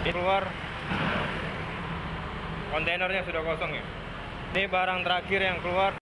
keluar, kontainernya sudah kosong ya. Ini barang terakhir yang keluar.